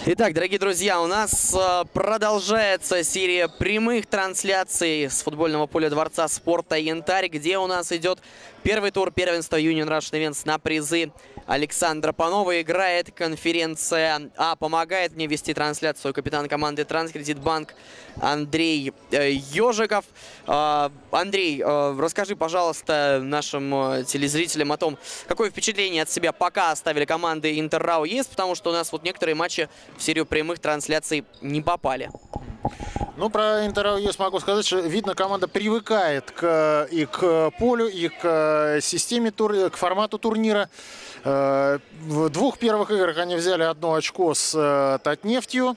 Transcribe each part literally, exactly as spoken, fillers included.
Итак, дорогие друзья, у нас продолжается серия прямых трансляций с футбольного поля Дворца спорта «Янтарь», где у нас идет первый тур первенства Union Russian Events на призы Александра Панова. Играет конференция А. Помогает мне вести трансляцию капитан команды Транскредитбанк Андрей э, Ежиков. Э, Андрей, э, расскажи, пожалуйста, нашим э, телезрителям о том, какое впечатление от себя пока оставили команды Интер-РАО есть, потому что у нас вот некоторые матчи в серию прямых трансляций не попали. Ну, про Интер-РАО есть могу сказать, что, видно, команда привыкает к, и к полю, и к системе, тур, к формату турнира. В двух первых играх они взяли одно очко с Татнефтью.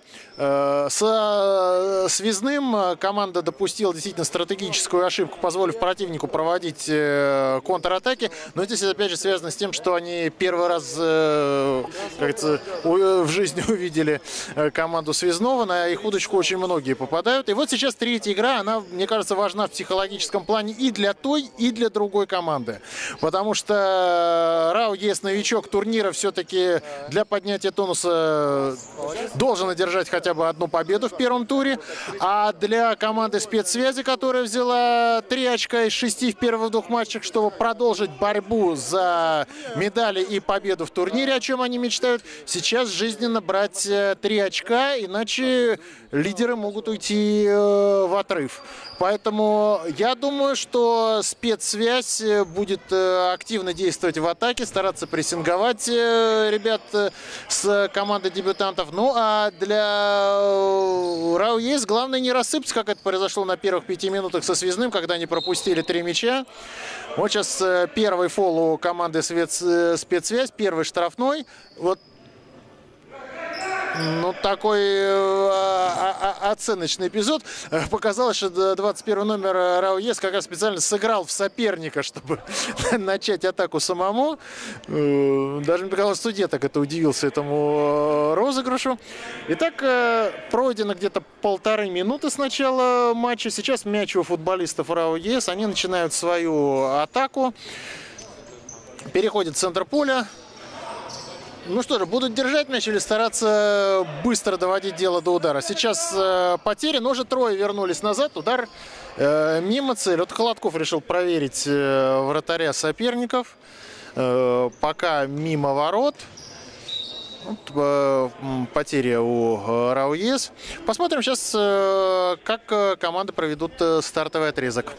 С Связным команда допустила действительно стратегическую ошибку, позволив противнику проводить контратаки. Но здесь, опять же, связано с тем, что они первый раз, как говорится, в жизни увидели команду Связного. На их удочку очень многие попадают. И вот сейчас третья игра, она, мне кажется, важна в психологическом плане и для той, и для другой команды. Потому что РАО ЕС новичок турнира все-таки для поднятия тонуса должен одержать хотя бы одну победу в первом туре. А для команды спецсвязи, которая взяла три очка из шести в первых двух матчах, чтобы продолжить борьбу за медали и победу в турнире, о чем они мечтают, сейчас жизненно брать три очка, иначе лидеры могут уйти в отрыв. Поэтому я думаю, что спецсвязь будет активно действовать в атаке, стараться прессинговать ребят с командой дебютантов. Ну а для РАО ЕС главное не рассыпаться, как это произошло на первых пяти минутах со Связным, когда они пропустили три мяча. Вот сейчас первый фол у команды спецсвязь, первый штрафной. Вот. Ну, такой э, оценочный эпизод. Показалось, что двадцать первый номер РАО ЕС как раз специально сыграл в соперника, чтобы начать атаку самому. Даже, мне показалось, судья так это удивился этому розыгрышу. Итак, пройдено где-то полторы минуты с начала матча. Сейчас мяч у футболистов РАО ЕС. Они начинают свою атаку. Переходит в центр поля. Ну что же, будут держать мяч или стараться быстро доводить дело до удара? Сейчас э, потери, но уже трое вернулись назад. Удар э, мимо цели. Вот Холодков решил проверить э, вратаря соперников. Э, пока мимо ворот. Вот, э, потеря у э, РАО ЕС. Посмотрим сейчас, э, как э, команды проведут э, стартовый отрезок.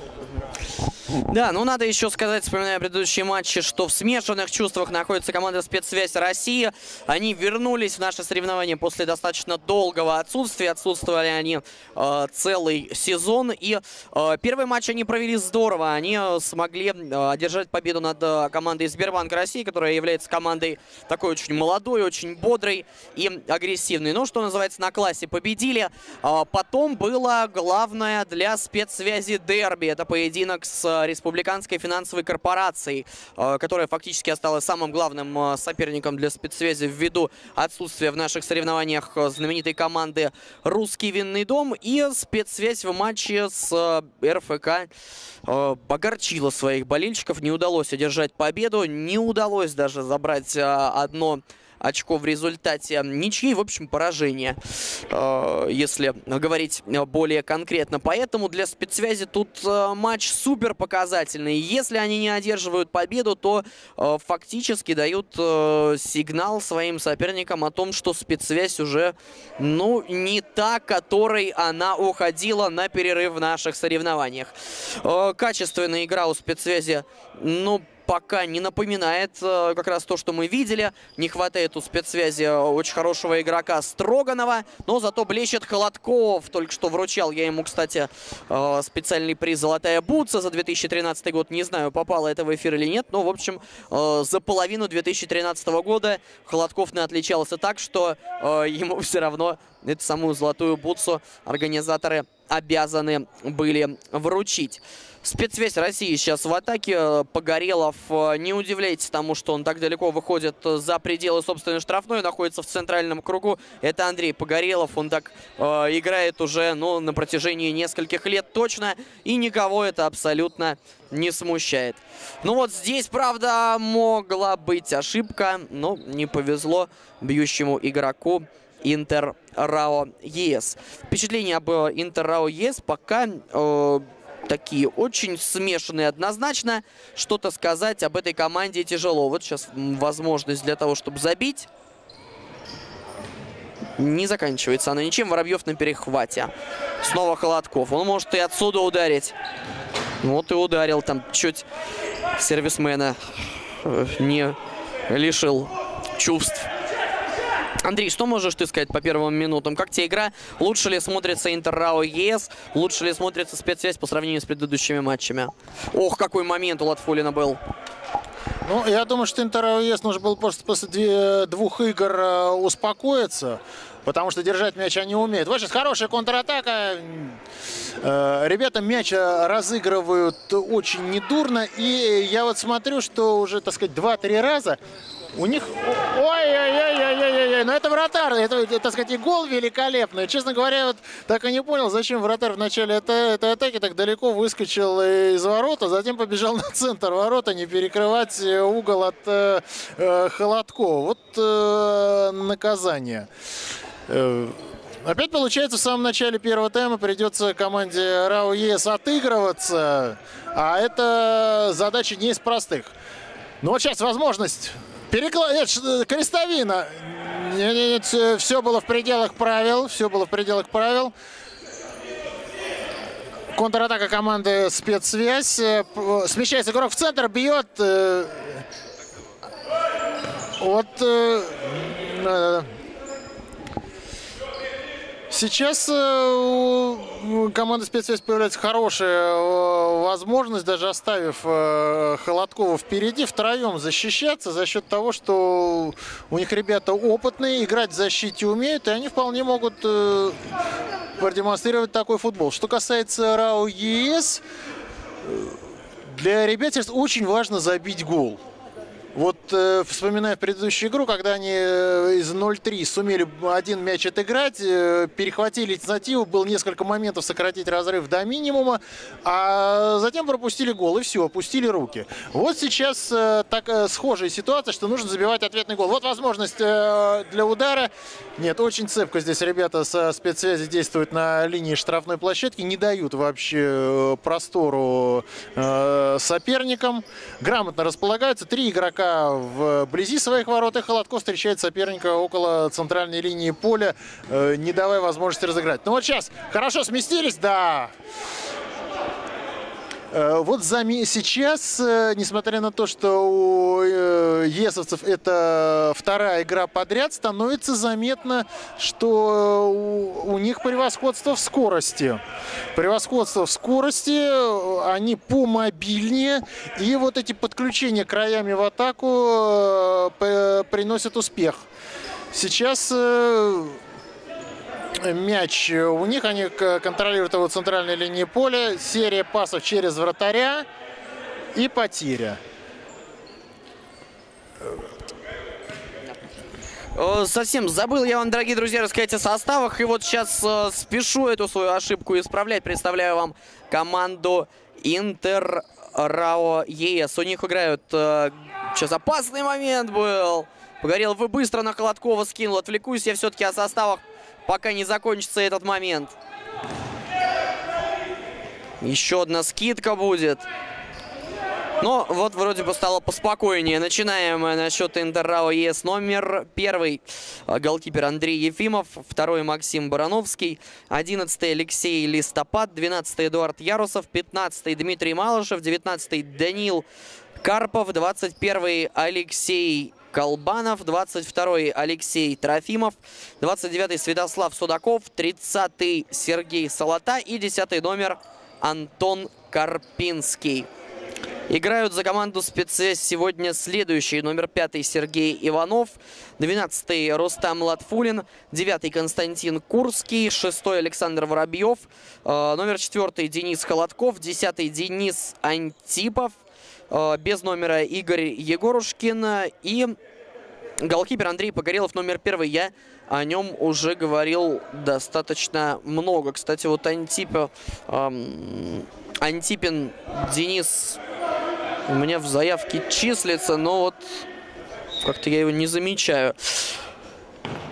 Да, ну надо еще сказать, вспоминая предыдущие матчи, что в смешанных чувствах находится команда «Спецсвязь России». Они вернулись в наше соревнование после достаточно долгого отсутствия. Отсутствовали они э, целый сезон. И э, первый матч они провели здорово. Они э, смогли э, одержать победу над э, командой Сбербанк России, которая является командой такой очень молодой, очень бодрой и агрессивной. Ну, что называется, на классе победили. Э, потом было главное для спецсвязи дерби. Это поединок с Республиканской финансовой корпорацией, которая фактически осталась самым главным соперником для спецсвязи ввиду отсутствия в наших соревнованиях знаменитой команды «Русский винный дом». И спецсвязь в матче с РФК огорчила своих болельщиков. Не удалось одержать победу, не удалось даже забрать одно очко в результате ничьей, в общем, поражение, если говорить более конкретно. Поэтому для спецсвязи тут матч супер показательный. Если они не одерживают победу, то фактически дают сигнал своим соперникам о том, что спецсвязь уже, ну, не та, которой она уходила на перерыв в наших соревнованиях. Качественная игра у спецсвязи, ну, пока не напоминает э, как раз то, что мы видели. Не хватает у спецсвязи очень хорошего игрока Строганова, но зато блещет Холодков. Только что вручал я ему, кстати, э, специальный приз «Золотая бутса» за две тысячи тринадцатый год. Не знаю, попало это в эфир или нет, но, в общем, э, за половину две тысячи тринадцатого года Холодков не отличался так, что э, ему все равно эту самую «Золотую бутсу» организаторы обязаны были вручить. Спецсвязь России сейчас в атаке. Погорелов, не удивляйтесь тому, что он так далеко выходит за пределы собственной штрафной, находится в центральном кругу. Это Андрей Погорелов. Он так э, играет уже, ну, на протяжении нескольких лет точно. И никого это абсолютно не смущает. Ну вот здесь, правда, могла быть ошибка, но не повезло бьющему игроку Интер РАО ЕС. Впечатления об Интер РАО ЕС пока э, такие очень смешанные однозначно. Что-то сказать об этой команде тяжело. Вот сейчас возможность для того, чтобы забить. Не заканчивается она ничем. Воробьев на перехвате. Снова Холодков. Он может и отсюда ударить. Вот и ударил. Там чуть сервисмена не лишил чувств. Андрей, что можешь ты сказать по первым минутам? Как тебе игра? Лучше ли смотрится Интер РАО ЕС? Лучше ли смотрится спецсвязь по сравнению с предыдущими матчами? Ох, какой момент у Латфулина был. Ну, я думаю, что Интер РАО ЕС нужно было просто после двух игр успокоиться, потому что держать мяч они умеют. Вот сейчас хорошая контратака. Ребята мяч разыгрывают очень недурно. И я вот смотрю, что уже, так сказать, два-три раза у них... Ой-ой-ой-ой-ой-ой, ну это вратарь, это, так сказать, и гол великолепный. Честно говоря, вот так и не понял, зачем вратарь в начале этой, этой атаки так далеко выскочил из ворота, затем побежал на центр ворота, не перекрывать угол от э, э, Холодкова. Вот э, наказание. Э, опять получается, в самом начале первого тайма придется команде РАО ЕС отыгрываться, а это задача не из простых. Ну вот сейчас возможность... Переклад... Нет, крестовина. Нет, нет, нет, все было в пределах правил. Все было в пределах правил. Контратака команды спецсвязь. Смещается игрок в центр, бьет. Вот. Сейчас у команды спецсвязь появляется хорошая возможность, даже оставив Холодкова впереди, втроем защищаться за счет того, что у них ребята опытные, играть в защите умеют, и они вполне могут продемонстрировать такой футбол. Что касается РАО ЕС, для ребят сейчас очень важно забить гол. Вот э, вспоминая предыдущую игру, когда они э, из ноль-три сумели один мяч отыграть, э, перехватили инициативу, было несколько моментов сократить разрыв до минимума, а затем пропустили гол и все, опустили руки. Вот сейчас э, так, э, схожая ситуация, что нужно забивать ответный гол. Вот возможность э, для удара. Нет, очень цепко здесь ребята со спецсвязи действуют на линии штрафной площадки, не дают вообще э, простору э, соперникам, грамотно располагаются. Три игрока вблизи своих ворот, и Холодков встречает соперника около центральной линии поля, э, не давая возможности разыграть. Ну вот сейчас хорошо сместились, да. Э, вот за сейчас, э, несмотря на то, что у э, есовцев это вторая игра подряд, становится заметно, что у, у них превосходство в скорости. Превосходство в скорости, они помобильнее, и вот эти подключения краями в атаку э, приносят успех. Сейчас э, мяч у них, они контролируют его центральной линии поля, серия пасов через вратаря и потеря. Совсем забыл я вам, дорогие друзья, рассказать о составах. И вот сейчас э, спешу эту свою ошибку исправлять. Представляю вам команду Интер РАО ЕС. У них играют... Э, сейчас опасный момент был. Погорел, вы быстро на Холодкова скинул. Отвлекусь я все-таки о составах, пока не закончится этот момент. Еще одна скидка будет. Но вот вроде бы стало поспокойнее. Начинаем насчет Интер РАО ЕС. Номер первый голкипер Андрей Ефимов. Второй Максим Барановский. Одиннадцатый Алексей Листопад. Двенадцатый Эдуард Ярусов. Пятнадцатый Дмитрий Малышев. Девятнадцатый Данил Карпов. Двадцать первый Алексей Колбанов. Двадцать второй Алексей Трофимов. Двадцать девятый Святослав Судаков. Тридцатый Сергей Солота. И десятый номер Антон Карпинский. Играют за команду спецсвязь сегодня следующие. Номер пятый Сергей Иванов, двенадцатый Рустам Латфулин, девятый Константин Курский, шестой Александр Воробьев, номер четвертый Денис Холодков, десятый Денис Антипов, без номера Игорь Егорушкин и голкипер Андрей Погорелов, номер первый. Я о нем уже говорил достаточно много. Кстати, вот Антипов, эм, Антипин Денис у меня в заявке числится, но вот как-то я его не замечаю.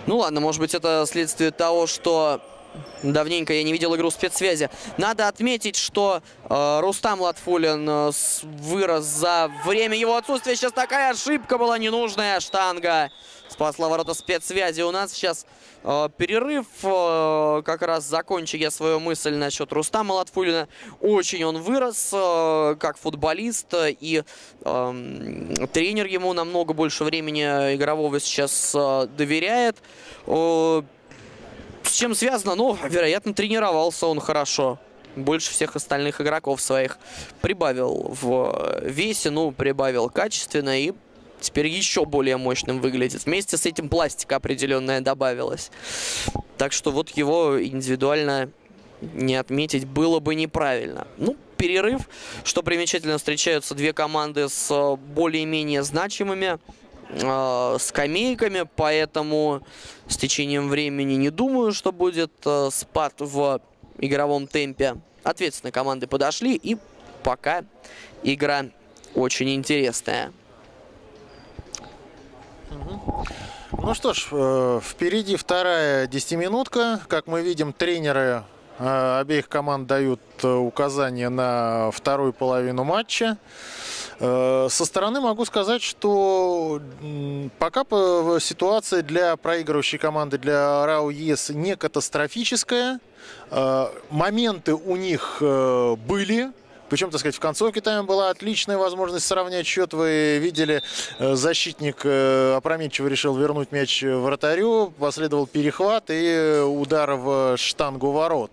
Ну ладно, может быть, это следствие того, что давненько я не видел игру спецсвязи. Надо отметить, что э, Рустам Латфуллин э, с, вырос за время его отсутствия. Сейчас такая ошибка была ненужная. Штанга спасла ворота спецсвязи. У нас сейчас э, перерыв. Э, как раз закончу я свою мысль насчет Рустама Латфуллина. Очень он вырос э, как футболист. И э, тренер ему намного больше времени игрового сейчас э, доверяет. Э, С чем связано? Ну, вероятно, тренировался он хорошо. Больше всех остальных игроков своих. Прибавил в весе, ну, прибавил качественно. И теперь еще более мощным выглядит. Вместе с этим пластика определенная добавилась. Так что вот его индивидуально не отметить было бы неправильно. Ну, перерыв. Что примечательно, встречаются две команды с более-менее значимыми скамейками, поэтому с течением времени не думаю, что будет э, спад в игровом темпе. Ответственно команды подошли, и пока игра очень интересная. Ну что ж, э, впереди вторая десятиминутка. Как мы видим, тренеры э, обеих команд дают э, указания на вторую половину матча. Со стороны могу сказать, что пока ситуация для проигрывающей команды, для РАО ЕС, не катастрофическая. Моменты у них были. Причем, так сказать, в концовке тайма была отличная возможность сравнять счет. Вы видели, защитник опрометчиво решил вернуть мяч вратарю. Последовал перехват и удар в штангу ворот.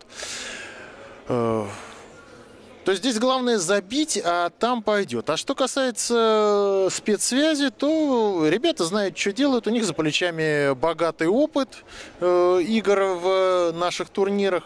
То есть здесь главное забить, а там пойдет. А что касается спецсвязи, то ребята знают, что делают. У них за плечами богатый опыт э, игр в наших турнирах.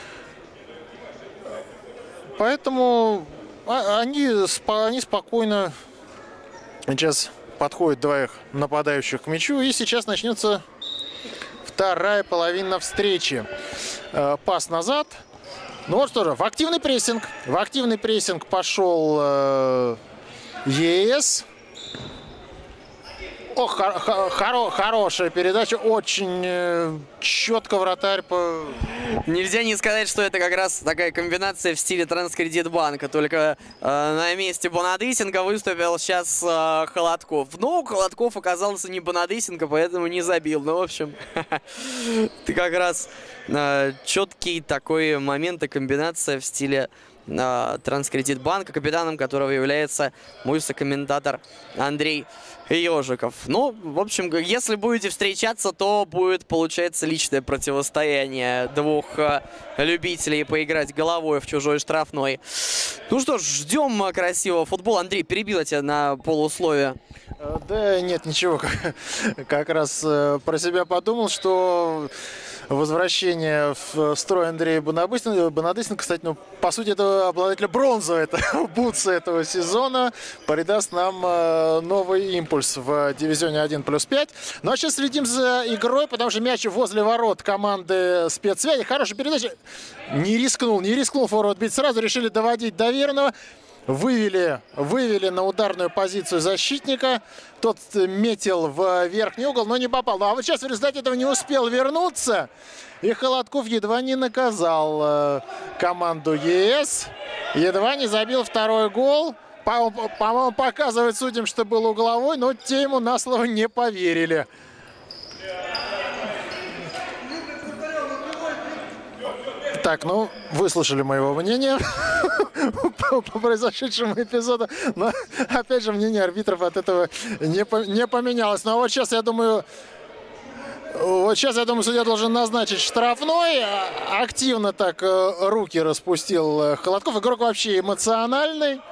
Поэтому они, они спокойно сейчас подходят два их нападающих к мячу. И сейчас начнется вторая половина встречи. Э, пас назад. Ну вот что же, в активный прессинг. В активный прессинг пошел э, ЕС. О, хор хоро хорошая передача. Очень э, четко вратарь по... Нельзя не сказать, что это как раз такая комбинация в стиле Транскредитбанка. Только э, на месте Бонадысенко выступил сейчас э, Холодков. Но Холодков оказался не Бонадысенко, поэтому не забил. Ну, в общем, ты как раз э, четкий такой момент и комбинация в стиле э, Транскредитбанка, капитаном которого является мой сокомментатор Андрей Ежиков. Ну, в общем, если будете встречаться, то будет, получается, личное противостояние двух э, любителей поиграть головой в чужой штрафной. Ну что ж, ждем красивого футбола. Андрей, перебил я тебя на полусловие. Да нет, ничего. Как раз э, про себя подумал, что возвращение в строй Андрея Бонадысенко, кстати, ну, по сути, это обладатель бронзы, это бутса этого сезона, придаст нам э, новый импульс в дивизионе один плюс пять. Ну а сейчас следим за игрой, потому что мяч возле ворот команды спецсвязи. Хорошая передача. Не рискнул, не рискнул форвард бить сразу, решили доводить до верного. Вывели, вывели на ударную позицию защитника. Тот метил в верхний угол, но не попал. Ну, а вот сейчас в результате этого не успел вернуться. И Холодков едва не наказал э, команду ЕС. Едва не забил второй гол. По-моему, показывает судьям, что был угловой, но те ему на слово не поверили. Так, ну, выслушали моего мнения по произошедшему эпизоду. Но, опять же, мнение арбитров от этого не, по не поменялось. Но вот сейчас, я думаю, вот сейчас, я думаю, судья должен назначить штрафной. Активно так руки распустил Холодков. Игрок вообще эмоциональный.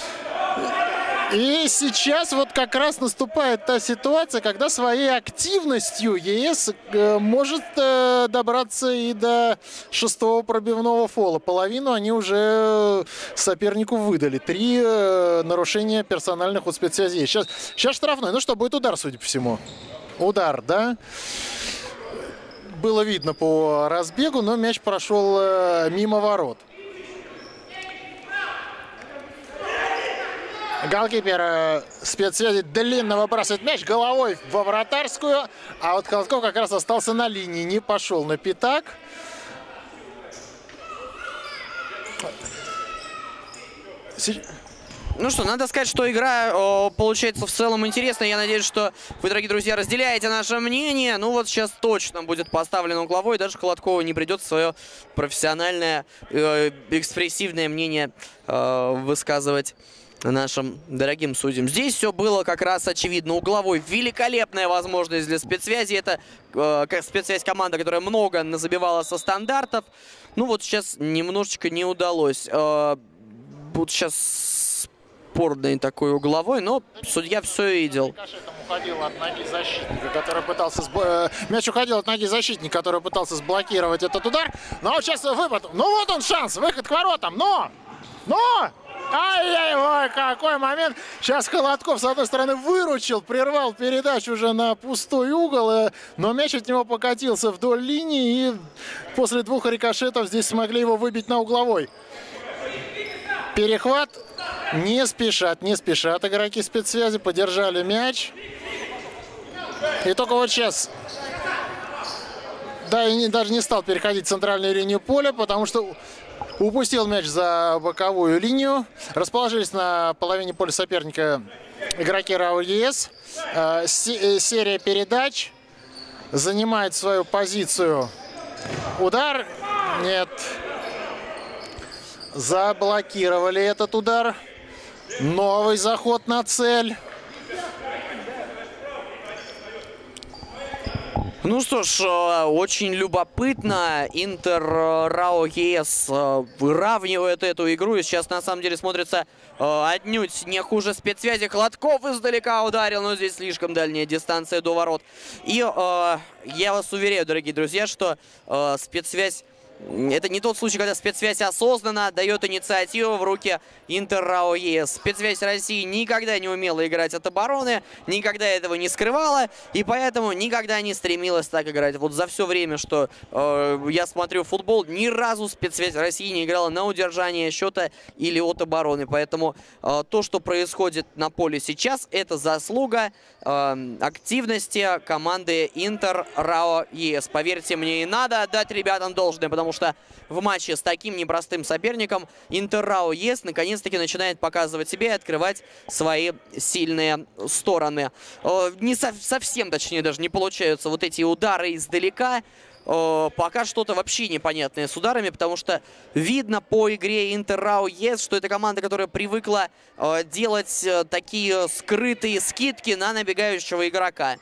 И сейчас вот как раз наступает та ситуация, когда своей активностью ЕС э, может э, добраться и до шестого пробивного фола. Половину они уже сопернику выдали. Три э, нарушения персональных у спецсвязи. Сейчас, сейчас штрафной. Ну что, будет удар, судя по всему. Удар, да? Было видно по разбегу, но мяч прошел э, мимо ворот. Голкипер э, спецсвязи длинно выбрасывает мяч головой во вратарскую, а вот Холодков как раз остался на линии, не пошел на пятак. Ну что, надо сказать, что игра о, получается в целом интересная. Я надеюсь, что вы, дорогие друзья, разделяете наше мнение. Ну вот сейчас точно будет поставлен угловой. Даже Холодкову не придется свое профессиональное, э, экспрессивное мнение э, высказывать нашим дорогим судьям. Здесь все было как раз очевидно. Угловой — великолепная возможность для спецсвязи. Это э, как спецсвязь команда, которая много назабивала со стандартов. Ну вот сейчас немножечко не удалось. Э, вот сейчас спорный такой угловой, но судья все видел. Уходил от ноги защитника, который пытался сб... мяч уходил от ноги защитника, который пытался сблокировать этот удар. Но вот сейчас выпад. Ну вот он шанс, выход к воротам. Но! Но! Ай-яй-ой, какой момент. Сейчас Холодков, с одной стороны, выручил, прервал передачу уже на пустой угол, но мяч от него покатился вдоль линии, и после двух рикошетов здесь смогли его выбить на угловой. Перехват. Не спешат, не спешат игроки спецсвязи, подержали мяч. И только вот сейчас, да, и не, даже не стал переходить центральную линию поля, потому что упустил мяч за боковую линию. Расположились на половине поля соперника игроки РАО ЕС. Э, серия передач. Занимает свою позицию. Удар. Нет. Заблокировали этот удар. Новый заход на цель. Ну что ж, очень любопытно. Интер РАО ЕС выравнивает эту игру. И сейчас на самом деле смотрится отнюдь не хуже спецсвязи. Холодков издалека ударил, но здесь слишком дальняя дистанция до ворот. И э, я вас уверяю, дорогие друзья, что э, спецсвязь... Это не тот случай, когда спецсвязь осознанно дает инициативу в руки Интер РАО ЕС. Спецсвязь России никогда не умела играть от обороны, никогда этого не скрывала, и поэтому никогда не стремилась так играть. Вот за все время, что э, я смотрю футбол, ни разу спецсвязь России не играла на удержание счета или от обороны. Поэтому э, то, что происходит на поле сейчас, это заслуга э, активности команды Интер РАО ЕС. Поверьте мне, и надо отдать ребятам должное, потому что в матче с таким непростым соперником Интер РАО ЕС наконец-таки начинает показывать себя и открывать свои сильные стороны. Не со совсем, точнее, даже не получаются вот эти удары издалека. Пока что-то вообще непонятное с ударами, потому что видно по игре Интер РАО ЕС, что это команда, которая привыкла делать такие скрытые скидки на набегающего игрока.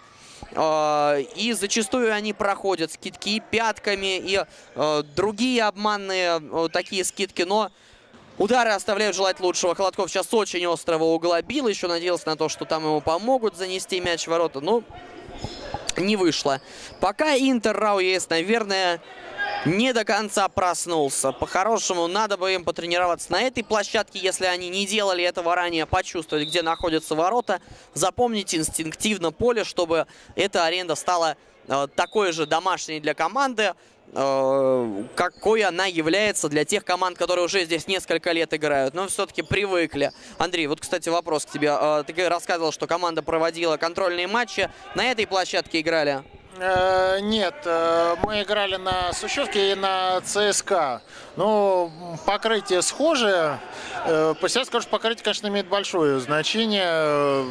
И зачастую они проходят скидки и пятками, и э, другие обманные э, такие скидки, но удары оставляют желать лучшего. Холодков сейчас очень острого угла бил, еще надеялся на то, что там ему помогут занести мяч в ворота, но не вышло. Пока Интер РАО ЕС, наверное, не до конца проснулся. По-хорошему, надо бы им потренироваться на этой площадке, если они не делали этого ранее, почувствовать, где находятся ворота, запомнить инстинктивно поле, чтобы эта арена стала э, такой же домашней для команды, э, какой она является для тех команд, которые уже здесь несколько лет играют, но все-таки привыкли. Андрей, вот, кстати, вопрос к тебе. Э, ты рассказывал, что команда проводила контрольные матчи. На этой площадке играли? Э, нет, э, мы играли на Сущевке и на ЦСКА. Ну, покрытие схожее. Э, по себе скажу, покрытие, конечно, имеет большое значение.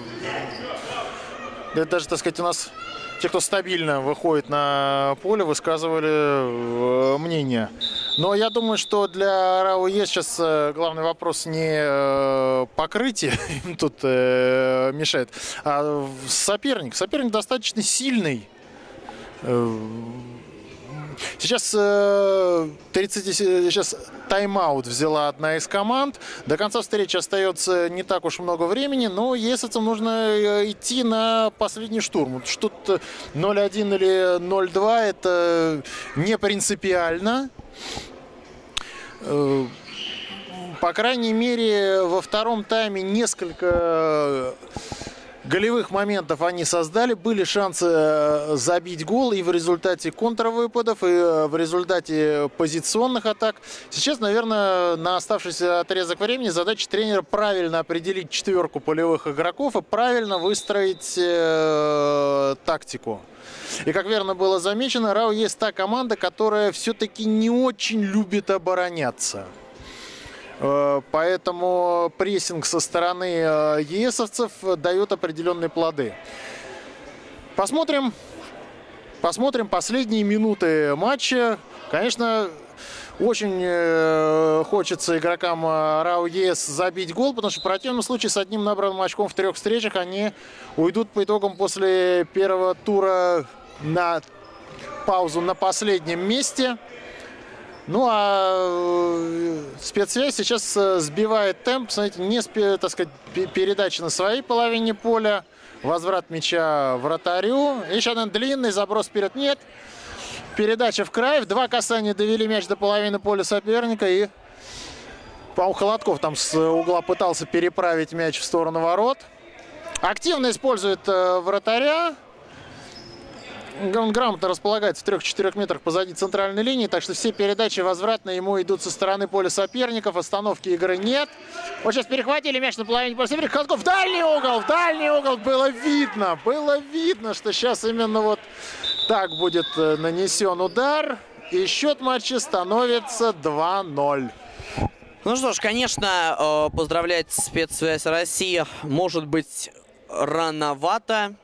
Это даже, так сказать, у нас те, кто стабильно выходит на поле, высказывали э, мнение. Но я думаю, что для РАО ЕС сейчас э, главный вопрос не э, покрытие им тут э, мешает, а соперник. Соперник достаточно сильный. Сейчас, тридцать, сейчас тайм-аут взяла одна из команд. До конца встречи остается не так уж много времени, но есэцам нужно идти на последний штурм. Что-то ноль один или ноль два — это не принципиально. По крайней мере, во втором тайме несколько Голевых моментов они создали, были шансы забить гол и в результате контрвыпадов, и в результате позиционных атак. Сейчас, наверное, на оставшийся отрезок времени задача тренера правильно определить четверку полевых игроков и правильно выстроить э, тактику. И как верно было замечено, РАО есть та команда, которая все-таки не очень любит обороняться. Поэтому прессинг со стороны ЕСовцев дает определенные плоды. Посмотрим, посмотрим последние минуты матча. Конечно, очень хочется игрокам РАО ЕС забить гол, потому что в противном случае с одним набранным очком в трех встречах они уйдут по итогам после первого тура на паузу на последнем месте. Ну, а спецсвязь сейчас сбивает темп, смотрите, не, так сказать, передача на своей половине поля, возврат мяча вратарю. Еще один длинный заброс вперед. Нет. Передача в край. В два касания довели мяч до половины поля соперника. И, по-моему, Холодков там с угла пытался переправить мяч в сторону ворот. Активно использует вратаря. Он грамотно располагается в трех-четырех метрах позади центральной линии, так что все передачи возвратные ему идут со стороны поля соперников. Остановки игры нет. Вот сейчас перехватили мяч на половине поля соперников. Холодков в дальний угол, в дальний угол. Было видно, было видно, что сейчас именно вот так будет нанесен удар. И счет матча становится два ноль. Ну что ж, конечно, поздравлять спецсвязь России может быть рановато.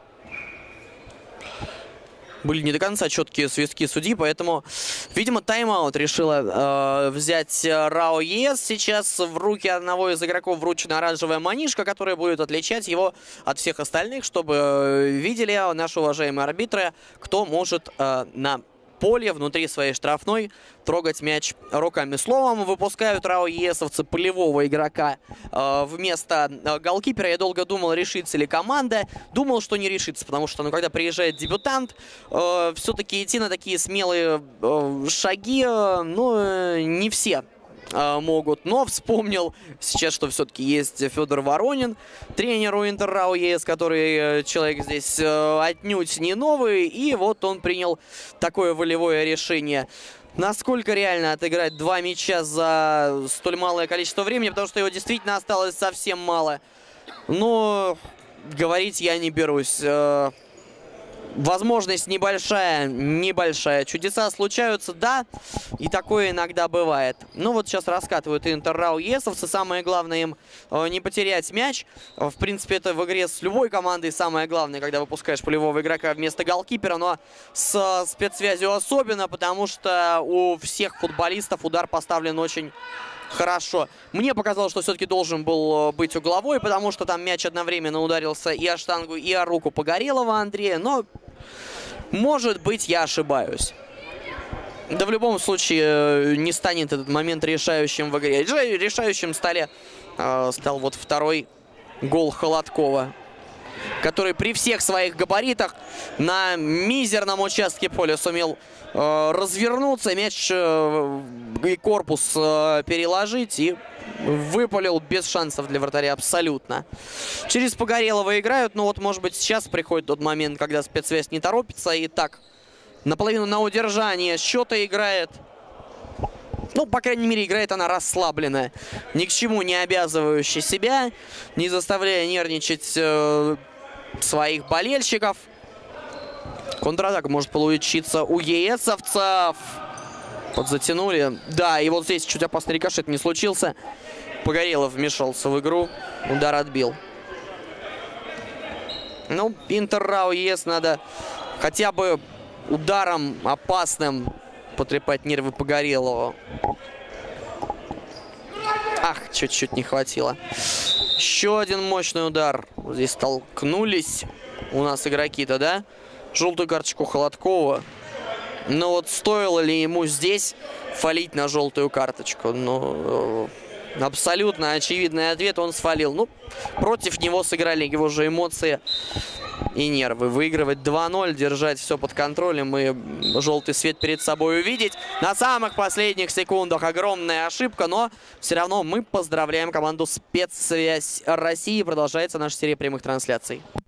Были не до конца четкие свистки судьи, поэтому, видимо, тайм-аут решила э, взять РАО ЕС. Сейчас в руки одного из игроков вручена оранжевая манишка, которая будет отличать его от всех остальных, чтобы э, видели наши уважаемые арбитры, кто может э, на поле внутри своей штрафной трогать мяч руками. Словом, выпускают РАО ЕСовцы полевого игрока э, вместо э, голкипера. Я долго думал, решится ли команда. Думал, что не решится, потому что, ну, когда приезжает дебютант, э, все-таки идти на такие смелые э, шаги, э, ну, э, не все могут. Но вспомнил сейчас, что все-таки есть Федор Воронин, тренер у Интер РАО ЕС, который человек здесь отнюдь не новый. И вот он принял такое волевое решение. Насколько реально отыграть два мяча за столь малое количество времени, потому что его действительно осталось совсем мало. Но говорить я не берусь. Возможность небольшая, небольшая. Чудеса случаются, да, и такое иногда бывает. Ну вот сейчас раскатывают Интер РАО ЕСовцы. Самое главное им э, не потерять мяч. В принципе, это в игре с любой командой самое главное, когда выпускаешь полевого игрока вместо голкипера. Но с спецсвязью особенно, потому что у всех футболистов удар поставлен очень хорошо. Мне показалось, что все-таки должен был быть угловой, потому что там мяч одновременно ударился и о штангу, и о руку Погорелова Андрея. Но, может быть, я ошибаюсь. Да в любом случае не станет этот момент решающим в игре. Решающим стали, э, стал вот второй гол Холодкова, который при всех своих габаритах на мизерном участке поля сумел э, развернуться, мяч э, и корпус э, переложить и выпалил без шансов для вратаря абсолютно. Через Погорелова играют, но вот, может быть, сейчас приходит тот момент, когда спецсвязь не торопится и так наполовину на удержание счета играет. Ну, по крайней мере, играет она расслабленная, ни к чему не обязывающая себя, не заставляя нервничать э, своих болельщиков. Контратака может получиться у ЕСовцев. Подзатянули. Да, и вот здесь чуть опасный рикошет не случился. Погорелов вмешался в игру. Удар отбил. Ну, Интер РАО ЕС надо хотя бы ударом опасным потрепать нервы Погорелова. Ах, чуть-чуть не хватило. Еще один мощный удар. Здесь столкнулись у нас игроки-то, да? Желтую карточку Холодкова. Но вот стоило ли ему здесь фалить на желтую карточку? Ну, Абсолютно очевидный ответ, он свалил. Ну, против него сыграли его же эмоции и нервы. Выигрывать два ноль, держать все под контролем и желтый свет перед собой увидеть. На самых последних секундах огромная ошибка, но все равно мы поздравляем команду «Спецсвязь России». Продолжается наша серия прямых трансляций.